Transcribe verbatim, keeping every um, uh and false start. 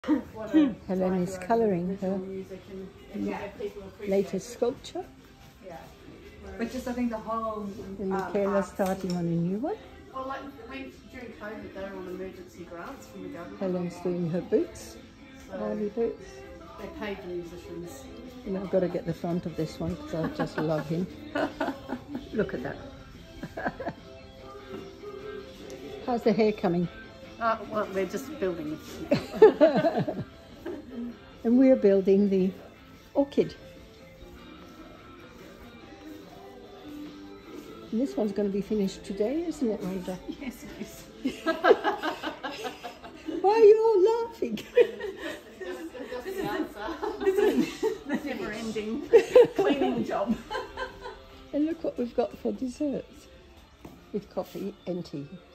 Helen is colouring her latest sculpture. Yeah. But just I think the whole... And Michaela's starting on a new one. Well, like when, during COVID, they were on emergency grants from the government. Helen's doing her boots, So army boots. they paid the musicians. And I've got to get the front of this one because I just love him. Look at that. How's the hair coming? Uh, well, we're just building it. And we're building the orchid. And this one's going to be finished today, isn't it, Rhoda? Yes, it is. Why are you all laughing? This is the never-ending cleaning job. And look what we've got for desserts with coffee and tea.